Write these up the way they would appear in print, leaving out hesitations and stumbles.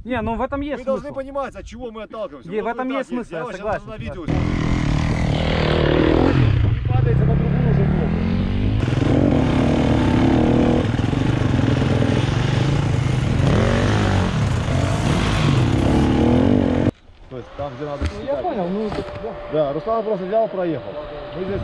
Не, ну в этом есть смысл. Вы должны понимать, от чего мы отталкиваемся. В этом есть смысл, я согласен. На видео. Не падайте на другую уже ногу. То есть там, где надо... Ну, я понял, ну... Да, Руслан просто взял, проехал. Мы здесь...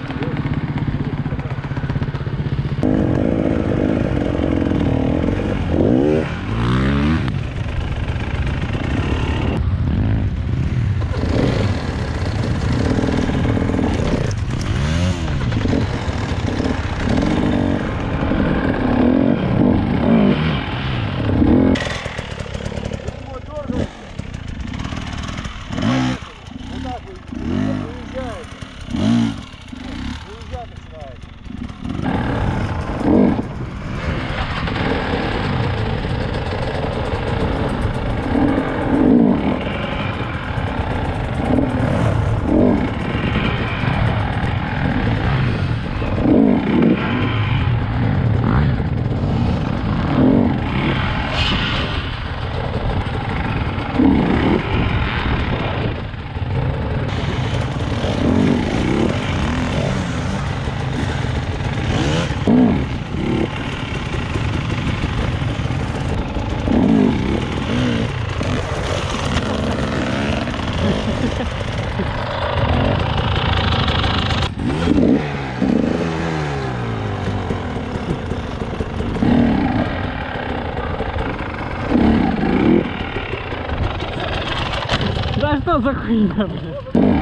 Да что за хуйня, блин?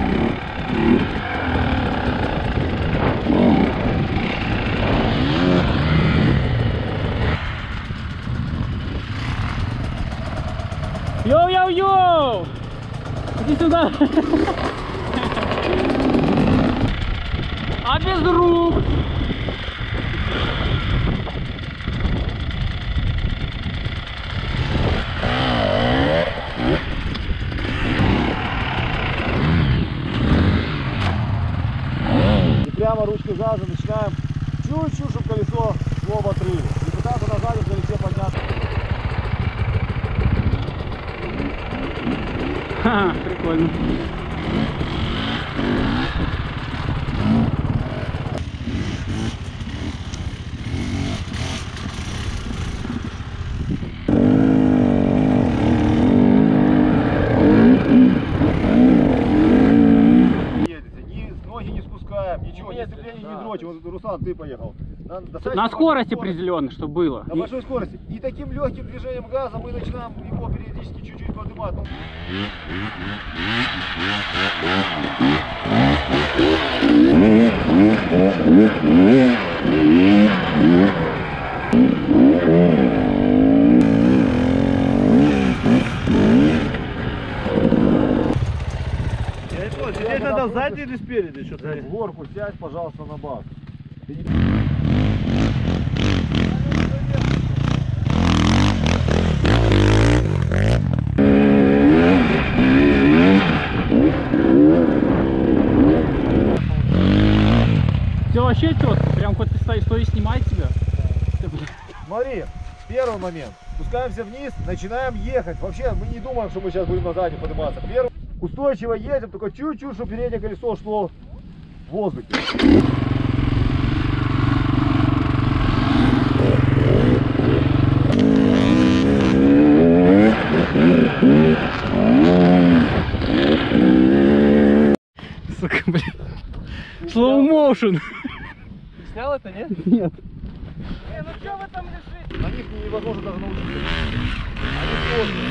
Йоу-йоу-йоу! Иди сюда! А без рук! И прямо ручкой газа начинаем чуть-чуть, чтобы колесо шло в отрыве. И пытаться на заднем колесе подняться. Ха, прикольно. Ничего, не сцепление, не дрочь. Вот, Руслан, ты поехал. На скорость определенно, чтобы было. На большой скорости. И таким легким движением газа мы начинаем его периодически чуть-чуть поднимать. Я не понял, сидеть надо сзади или спереди? Что-то в горку сядь, пожалуйста, на бак. Все вообще четко, прям хоть ты стоишь снимать тебя. Смотри, первый момент. Спускаемся вниз, начинаем ехать. Вообще мы не думаем, что мы сейчас будем на заднем подниматься. Первый. Устойчиво едем, только чуть-чуть, чтобы переднее колесо шло в воздухе. Сука, блин. Slow motion. Снял это, нет? Нет. Ну что вы там лежите? На них невозможно даже научиться. Они сложные.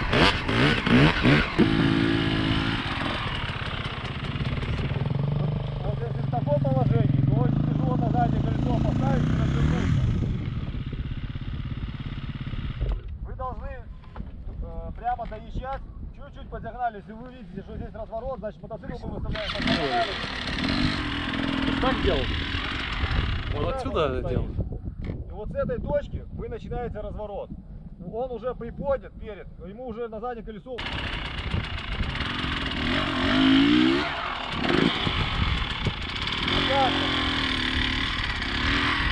Вот если в таком положении, то очень тяжело на заднее колесо поставить и развернуться. Вы должны прямо доезжать, чуть-чуть по диагонали. Если вы видите, что здесь разворот, значит мотоцикл мы выставляем по диагонали. Так делал? Вот отсюда это делал. И вот с этой точки вы начинаете разворот. Он уже приподнят перед, ему уже на заднее колесо.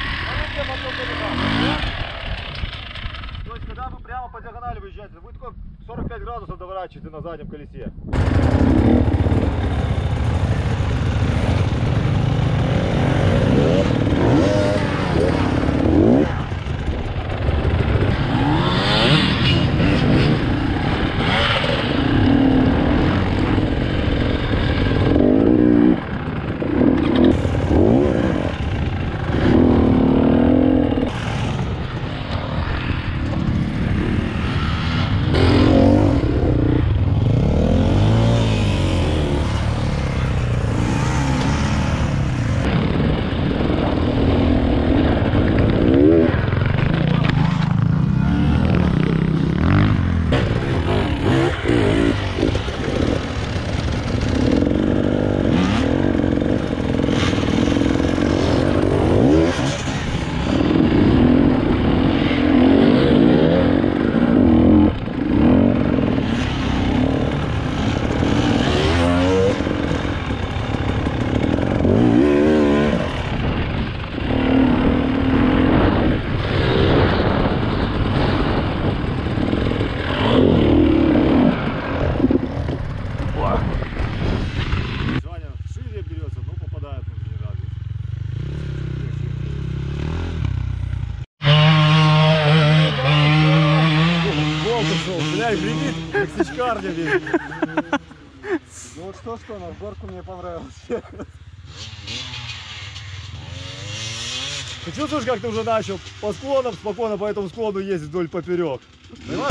То есть когда вы прямо по диагонали выезжаете, вы только поворачивайте на заднем колесе. Мексичкарня весь. Ну вот что, на горку мне понравилось. Ты чувствуешь, как ты уже начал по склонам спокойно по этому склону ездить вдоль поперек? Понимаешь?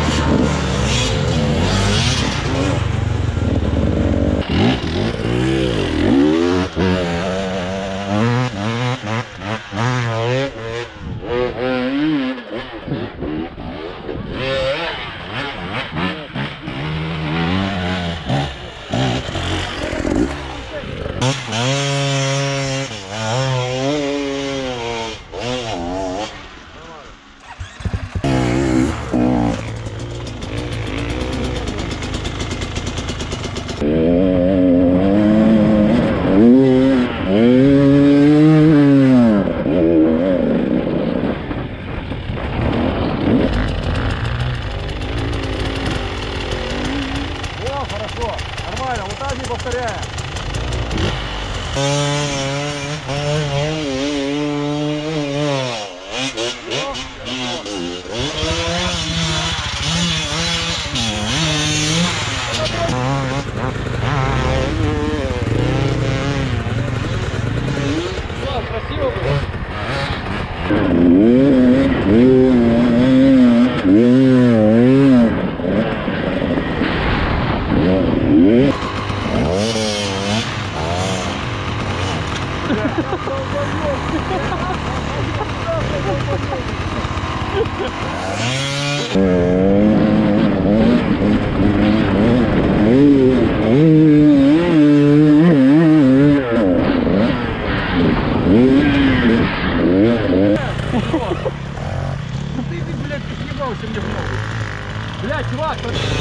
Нормально, вот так не повторяем. Красиво было. Ты, блядь, съебался мне в ногу. Блядь, чувак,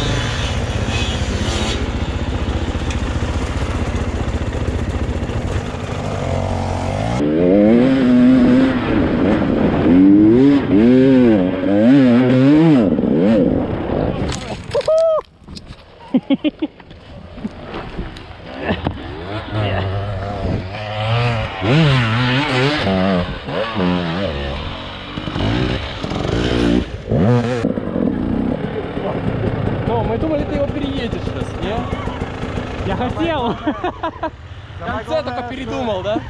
О, мы думали, ты его переедешь сейчас, не? Я хотел. В конце только передумал, да?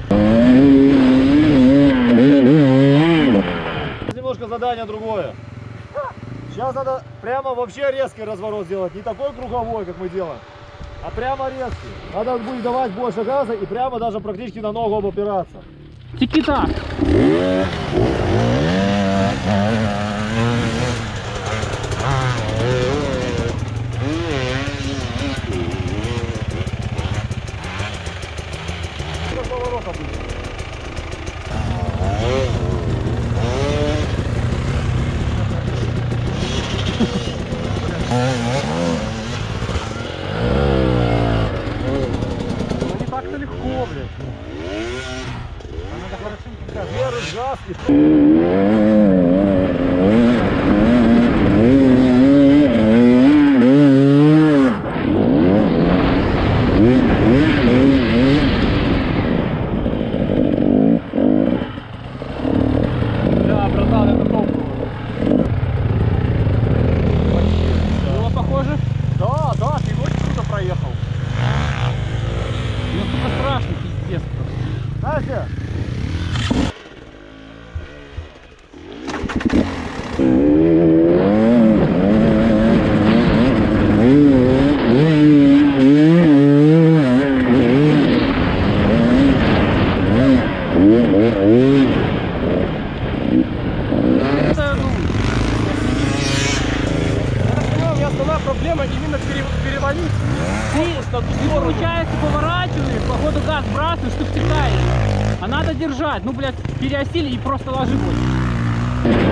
Немножко задание другое. Сейчас надо прямо вообще резкий разворот сделать. Не такой круговой, как мы делаем, а прямо резкий. Надо будет давать больше газа и прямо даже практически на ногу опираться. Тики-так. Поворота будет. Ну не так-то легко, блядь. А надо хорошенько Первый газ и... Да, братан, это топ было. Было похоже? Да, да, ты очень круто проехал. Ну, сука, страшно, пиздец просто. Настя! У меня основная проблема именно перевалить. Ты, получается, поворачиваешь, походу газ сбрасываешь, ты втекаешь. А надо держать. Ну, блядь, переосили и просто ложи больше.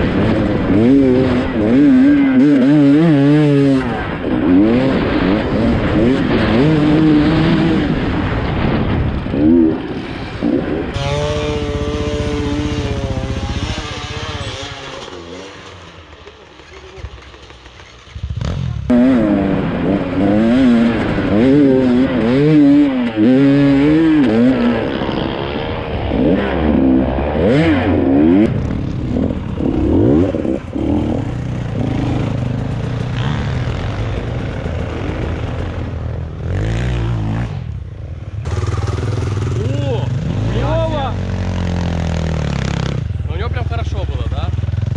У него прям хорошо было, да?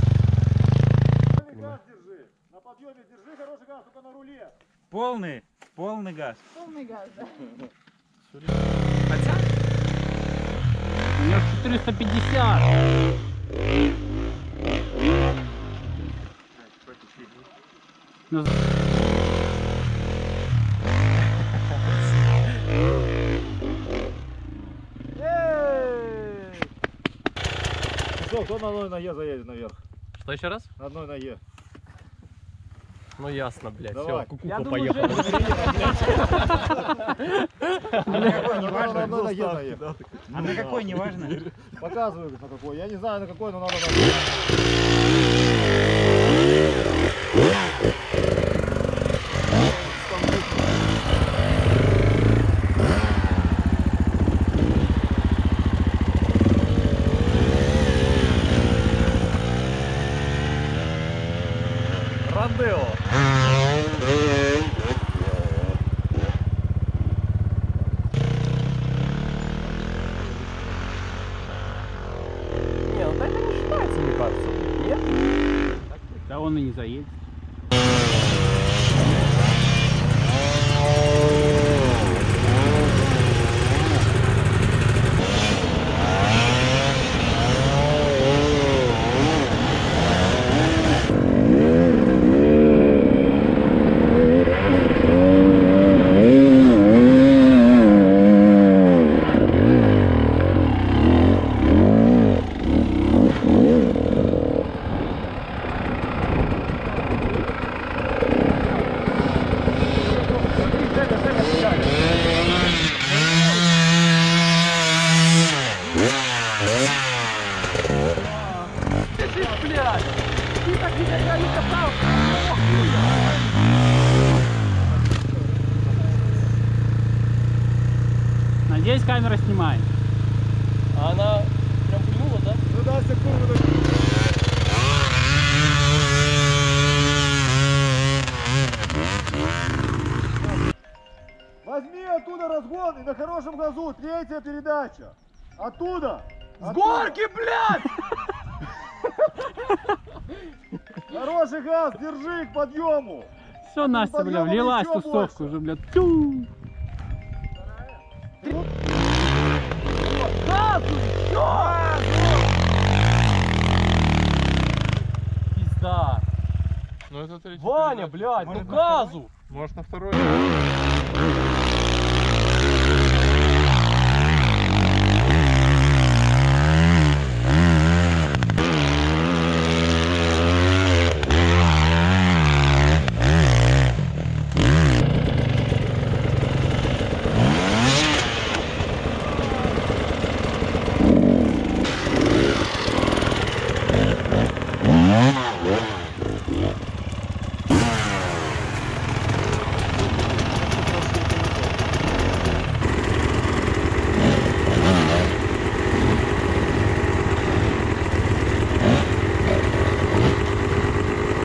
Газ держи. На подъеме держи хороший газ, только на руле. Полный газ. Полный газ, да? Хотя? У меня 450. Ну, Что, кто на одной ноге заедет наверх? Что еще раз? На одной ноге. Ну ясно, блядь. Давай. Все, я кукуха думаю, поехала. А на какой, не На важно. одной ноге заехать. А на какой, не важно. Показываю, на какой. Я не знаю, на какой, но надо на. Родео. Не, ну так не считается, мне кажется. Нет? да он и не заедет. Блядь! Ты так никогда не катался! Надеюсь, камера снимает. А она прям пульнула, да? Ну да, секунду. Возьми оттуда разгон и на хорошем газу, третья передача. Оттуда. С горки, блядь! Хороший газ, держи к подъему. Все, Настя, бля, влилась в еще тусовку больше. уже, бля. Тю. Пизда. Ну, Ну, это третий. Ваня, блядь, ну Может, на газу! Может, на второй? Газу!